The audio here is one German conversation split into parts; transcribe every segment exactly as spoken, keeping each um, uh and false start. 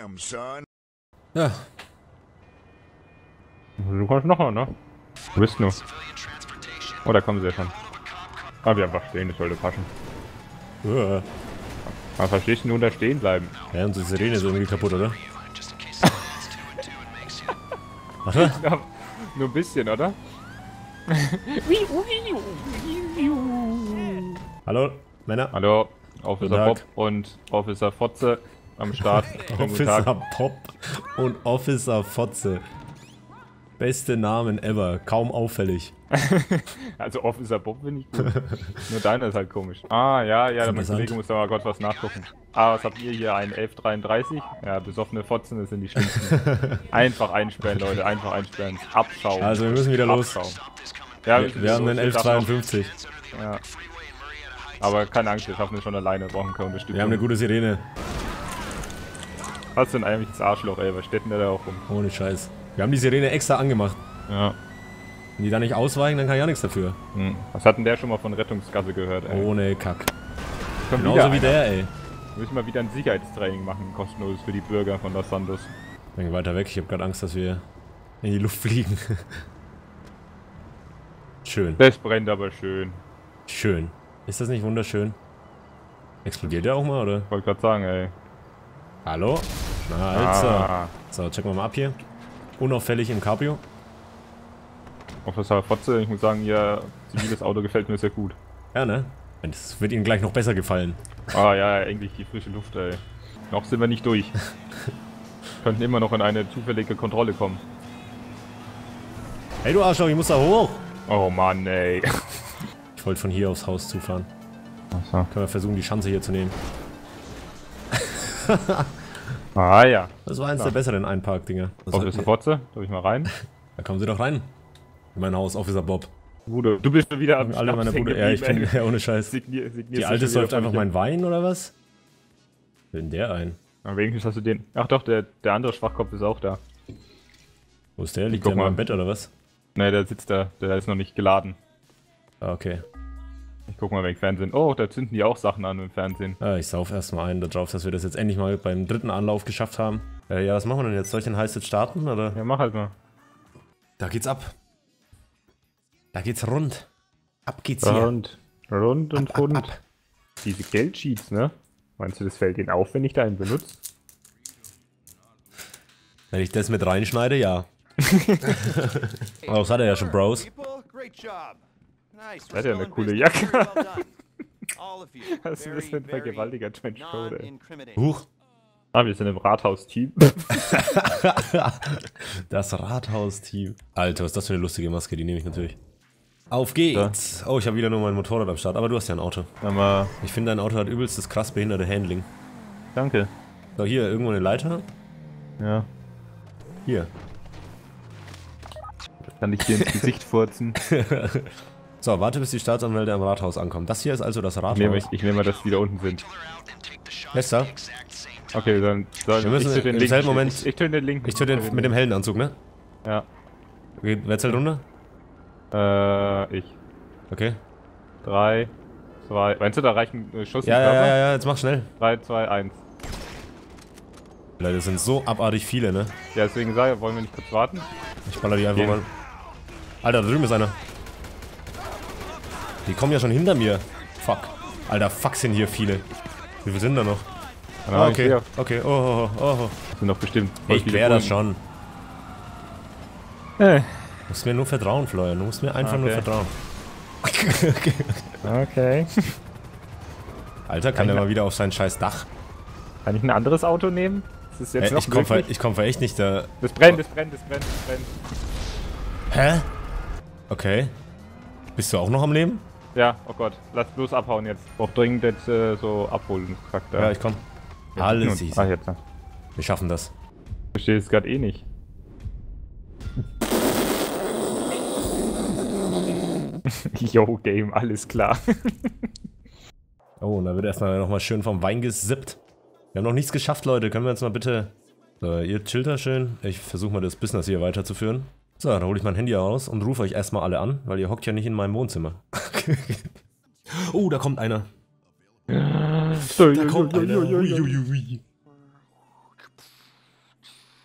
Damn, son. Ja. Du kommst noch mal, ne? Du bist nur. Oh, da kommen sie ja schon. Ah, wir einfach stehen, das sollte passen. Ja. Aber verstehst du nur da stehen bleiben? Ja, unsere Sirene ist irgendwie kaputt, oder? Warte. Ja, nur ein bisschen, oder? Hallo, Männer. Hallo, Officer Guten Bob Tag. und Officer Fotze am Start. Guten Officer Tag. Pop und Officer Fotze. Beste Namen ever. Kaum auffällig. Also Officer Bob finde ich gut. Nur deiner ist halt komisch. Ah, ja, ja, mein Interessant. Kollege muss da mal Gott was nachgucken. Ah, was habt ihr hier? Ein elf dreiunddreißig? Ja, besoffene Fotzen, das sind die schlimmsten. Einfach einsperren, Leute, einfach einsperren. Abschauen. Also wir müssen wieder los. Abschauen. Ja, Wir, wir haben den elf dreiundfünfzig. Ja. Aber keine Angst, wir schaffen es schon alleine, brauchen keine Unterstützung. Wir haben eine gute Sirene. Was denn eigentlich das Arschloch, ey? Was steht denn da auch rum? Ohne Scheiß. Wir haben die Sirene extra angemacht. Ja. Wenn die da nicht ausweichen, dann kann ich auch nichts dafür. Hm. Was hat denn der schon mal von Rettungsgasse gehört, ey? Ohne Kack. Kommt Genauso wieder wie einer. der, ey. Wir müssen mal wieder ein Sicherheitstraining machen, kostenlos für die Bürger von Los Santos. Dann weiter weg. Ich habe gerade Angst, dass wir in die Luft fliegen. Schön. Das brennt aber schön. Schön. Ist das nicht wunderschön? Explodiert der auch mal, oder? Ich wollte gerade sagen, ey. Hallo? Na, also. Ah, So, checken wir mal ab hier. Unauffällig im Cabrio. Officer Fotze, ich muss sagen, ihr ziviles Auto gefällt mir sehr gut. Ja, ne? Das wird Ihnen gleich noch besser gefallen. Ah ja, endlich die frische Luft, ey. Noch sind wir nicht durch. Könnten immer noch in eine zufällige Kontrolle kommen. Hey du Arschloch, ich muss da hoch! Oh Mann, ey. Ich wollte von hier aufs Haus zufahren. Achso. Können wir versuchen, die Schanze hier zu nehmen. Ah ja. Das war eins Ja. der besseren Einparkdinger. Das Officer sollten- Fotze, darf ich mal rein? Da kommen Sie doch rein. In mein Haus, Officer Bob. Bruder, du bist schon wieder am Alle meine Schnaps Bude. hängen Ja, ich geblieben, bin ja ohne Scheiß. ey. Signier, signierst Die du Alte schon wieder säuft von einfach dir. meinen Wein oder was? Will denn der ein? Am wenigstens hast du den. Ach doch, der, der andere Schwachkopf ist auch da. Wo ist der? Liegt Guck der in meinem mal. Bett oder was? Ne, der sitzt da. Der ist noch nicht geladen. Ah, okay. Ich guck mal wegen Fernsehen. Oh, da zünden die auch Sachen an im Fernsehen. Ah, ich sauf erstmal ein darauf, dass wir das jetzt endlich mal beim dritten Anlauf geschafft haben. Äh, ja, was machen wir denn jetzt? Soll ich den Heiß jetzt starten, oder? Ja, mach halt mal. Da geht's ab. Da geht's rund. Ab geht's hier. Rund. Rund und Ab, ab, rund. ab. Diese Geldsheets, ne? Meinst du, das fällt ihnen auf, wenn ich da einen benutze? Wenn ich das mit reinschneide, ja. Oh, das hat er ja schon, Bros. Der hat ja eine coole Jacke. Was ist das für ein vergewaltiger Trenchcoat, ey? Huch. Ah, wir sind im Rathaus-Team. Das Rathaus-Team. Alter, was ist das für eine lustige Maske? Die nehme ich natürlich. Auf geht's. Oh, ich habe wieder nur mein Motorrad am Start. Aber du hast ja ein Auto. Aber Ich finde, dein Auto hat übelst das krass behinderte Handling. danke. So, hier, irgendwo eine Leiter. Ja. Hier. Kann ich dir ins Gesicht furzen? So, warte, bis die Staatsanwälte am Rathaus ankommen. Das hier ist also das Ich Rathaus. nehme, ich nehme mal, dass die da unten sind. Besser. Okay, dann soll Wir müssen ich töte den im linken. selben Moment- Ich, ich töte den linken. Ich tue den mit dem Heldenanzug, ne? Ja. Okay, wer zählt runter? Äh, ich. Okay. Drei, zwei. Meinst du, da reichen äh, Schuss Ja, im ja, Körper? ja, ja, jetzt mach schnell. Drei, zwei, eins. Leute, das sind so abartig viele, ne? Ja, deswegen sage ich, wollen wir nicht kurz warten? Ich baller die einfach Gehen. mal. Alter, da drüben ist einer. Die kommen ja schon hinter mir. Fuck. Alter, fuck sind hier viele. Wie viele sind da noch? Ah, okay, ich sehe, okay, oh, oh, oh, oh. sind noch bestimmt. voll Ich viele klär das Bullen. schon. Äh. Du musst mir nur vertrauen, Florian. Du musst mir einfach nur Okay. vertrauen. Okay. Alter, kann der mal wieder auf sein scheiß Dach? Kann ich ein anderes Auto nehmen? Das ist jetzt Äh, noch ich komm, ver möglich? ich komm ver echt nicht da. Das brennt, das brennt, das brennt, das brennt. Hä? Okay. Bist du auch noch am Leben? Ja, oh Gott. Lass bloß abhauen jetzt. Brauch dringend jetzt äh, so Abholungscharakter. Ja, ich komm. Alles easy. Ah, jetzt. ja. Wir schaffen das. Ich verstehe es gerade eh nicht. Yo, Game, alles klar. Oh, und da wird erstmal nochmal schön vom Wein gesippt. Wir haben noch nichts geschafft, Leute. Können wir jetzt mal bitte... So, ihr chillt da schön. Ich versuche mal das Business hier weiterzuführen. So, dann hole ich mein Handy raus und rufe euch erstmal alle an, weil ihr hockt ja nicht in meinem Wohnzimmer. Oh, da kommt einer. Da kommt einer. Ui, ui, ui.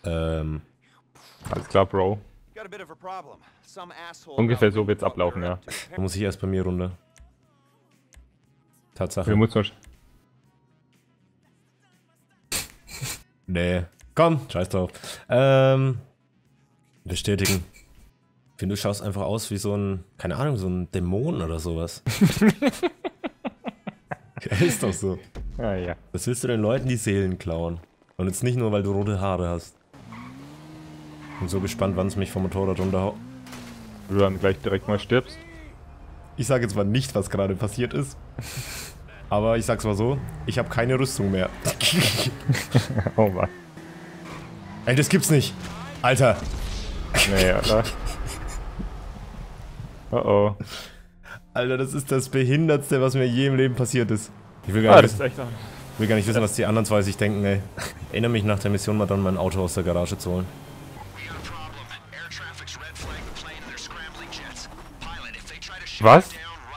Ähm. Alles klar, Bro. Ungefähr so wird's ablaufen, ja. Da muss ich erst bei mir runter. Tatsache. Wir müssen Nee. Komm, scheiß drauf. Ähm. Bestätigen. Ich finde, du schaust einfach aus wie so ein, keine Ahnung, so ein Dämon oder sowas. Ja, ist doch so. Ja, ja. Was willst du den Leuten die Seelen klauen? Und jetzt nicht nur, weil du rote Haare hast. Bin so gespannt, wann es mich vom Motorrad runterhaut. Du dann gleich direkt mal stirbst. Ich sage jetzt mal nicht, was gerade passiert ist. Aber ich sag's mal so, ich habe keine Rüstung mehr. Oh Mann. Ey, das gibt's nicht. Alter. Nee, Alter. Oh oh. Alter, das ist das Behindertste, was mir je im Leben passiert ist. Ich will gar Ah, nicht, das ist echt auch... ich will gar nicht wissen, was die anderen zwei sich denken, ey. Ich erinnere mich nach der Mission mal dann, mein Auto aus der Garage zu holen. Was?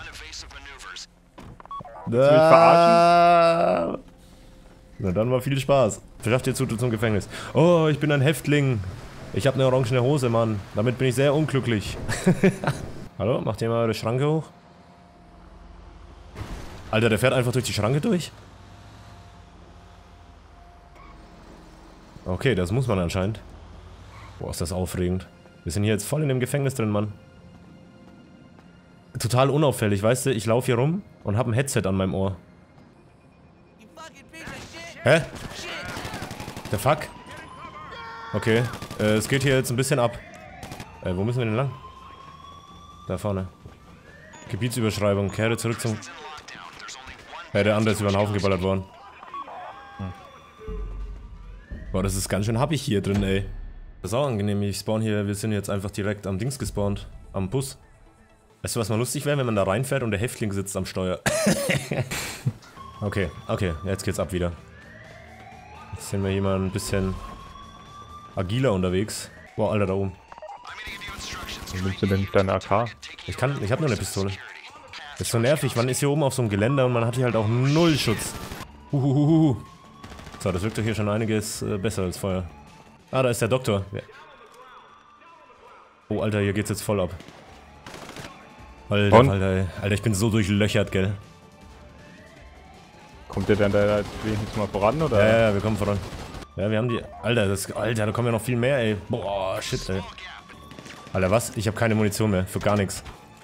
Willst du mich verarschen? Na dann mal viel Spaß. Verschafft ihr Zutritt zum Gefängnis. Oh, ich bin ein Häftling. Ich habe eine orangene Hose, Mann. Damit bin ich sehr unglücklich. Hallo, macht ihr mal eure Schranke hoch? Alter, der fährt einfach durch die Schranke durch? Okay, das muss man anscheinend. Boah, ist das aufregend. Wir sind hier jetzt voll in dem Gefängnis drin, Mann. Total unauffällig, weißt du? Ich laufe hier rum und habe ein Headset an meinem Ohr. Hä? Der Fuck? Okay, äh, es geht hier jetzt ein bisschen ab. Äh, wo müssen wir denn lang? Da vorne. Gebietsüberschreibung, kehre zurück zum... Ja, der andere ist über den Haufen geballert worden. Hm. Boah, das ist ganz schön happig hier drin, ey. Das ist auch angenehm, ich spawn hier, wir sind jetzt einfach direkt am Dings gespawnt. Am Bus. Weißt du, was mal lustig wäre, wenn man da reinfährt und der Häftling sitzt am Steuer? Okay, okay, jetzt geht's ab wieder. Jetzt sind wir hier mal ein bisschen agiler unterwegs. Boah, Alter, da oben. Wie nimmst du denn nicht deine A K? Ich kann, ich hab nur eine Pistole. Das ist so nervig, man ist hier oben auf so einem Geländer und man hat hier halt auch null Schutz. Huhuhuhu. So, das wirkt doch hier schon einiges äh, besser als vorher. Ah, da ist der Doktor. Ja. Oh, Alter, hier geht's jetzt voll ab. Alter, und? Alter, Alter, ich bin so durchlöchert, gell. Kommt ihr denn da wenigstens mal voran, oder? Ja, ja, ja, wir kommen voran. Ja, wir haben die... Alter, das, Alter, da kommen ja noch viel mehr, ey. Boah, shit, ey. Alter, was? Ich habe keine Munition mehr. Für gar nichts.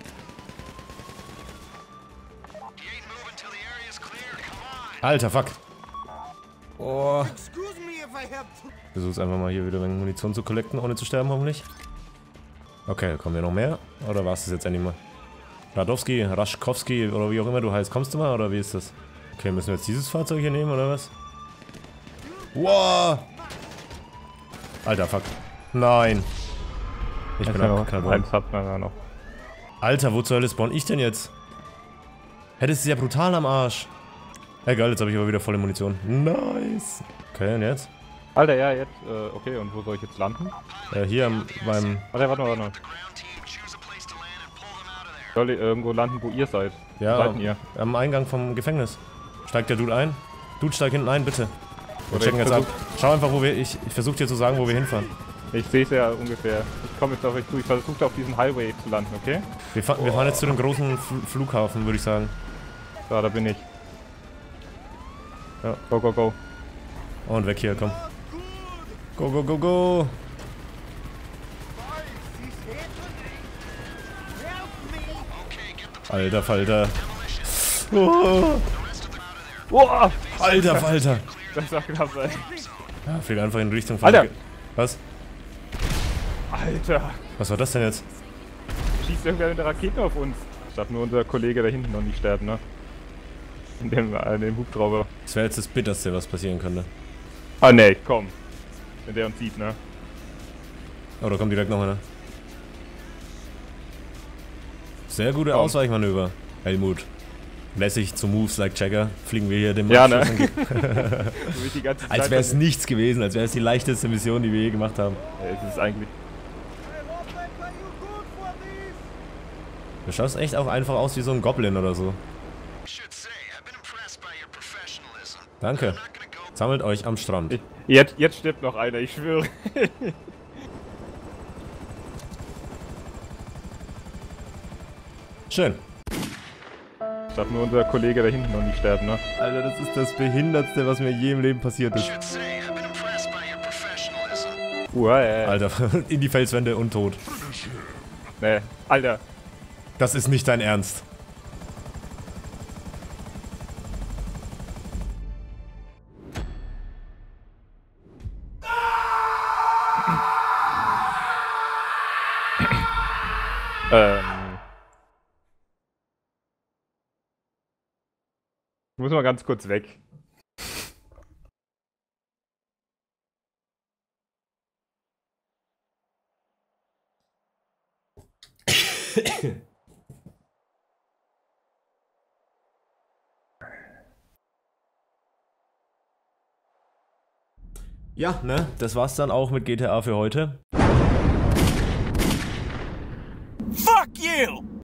Alter, fuck. Oh. Ich versuch's einfach mal hier wieder eine Munition zu collecten, ohne zu sterben, hoffentlich. Okay, kommen wir noch mehr? Oder war's das jetzt endlich mal? Radowski, Raschkowski oder wie auch immer du heißt. Kommst du mal, oder wie ist das? Okay, müssen wir jetzt dieses Fahrzeug hier nehmen, oder was? Wow! Alter, fuck. Nein. Ich bin abgeknallt worden. Eins hat man ja noch. Alter, wo zur Hölle spawn ich denn jetzt? Hey, das ist ja brutal am Arsch. Egal, jetzt habe ich aber wieder volle Munition. Nice. Okay, und jetzt? Alter, ja, jetzt, äh, okay, und wo soll ich jetzt landen? Äh, hier am, beim... Warte, warte, warte. Soll ich irgendwo landen, wo ihr seid? Ja, wo seid ihr? Am Eingang vom Gefängnis. Steigt der Dude ein? Dude, steig hinten ein, bitte. Wir Oder checken jetzt ab. Schau einfach, wo wir... Ich, ich versuche dir zu sagen, wo wir hinfahren. Ich sehe es ja ungefähr. Ich komme jetzt auf euch zu. Ich versuche auf diesem Highway zu landen, okay? Wir, fa wir fahren jetzt zu dem großen Fl Flughafen, würde ich sagen. So, da bin ich. Ja. Go, go, go. Und weg hier, komm. Go, go, go, go. Alter Falter. Oh. Oh, Alter Falter. das war knapp, ey. Ja, flieg einfach in Richtung von... Alter. Was? Alter. Was war das denn jetzt? Schießt irgendwer mit der Rakete auf uns. Ich darf nur unser Kollege da hinten noch nicht sterben, ne? In dem, äh, in dem Hubschrauber. Das wäre jetzt das Bitterste, was passieren könnte. Ah, ne, komm. Wenn der uns sieht, ne? Oh, da kommt direkt noch einer. Sehr gute Komm. Ausweichmanöver, Helmut. Lässig zu Moves like Jagger fliegen wir hier dem Ja, ne? die ganze Zeit als wäre es nichts gewesen, als wäre es die leichteste Mission, die wir je gemacht haben. Ja, es ist eigentlich... Du schaust echt auch einfach aus wie so ein Goblin oder so. Danke. Sammelt euch am Strand. Ich, Jetzt, jetzt stirbt noch einer, ich schwöre. Schön. Ich darf nur unser Kollege da hinten noch nicht sterben, ne? Alter, das ist das Behindertste, was mir je im Leben passiert ist. Uah, ey. Alter, in die Felswände und tot. Nee, Alter. Das ist nicht dein Ernst. ähm. Ich muss mal ganz kurz weg. Ja, ne? Das war's dann auch mit G T A für heute. Fuck you!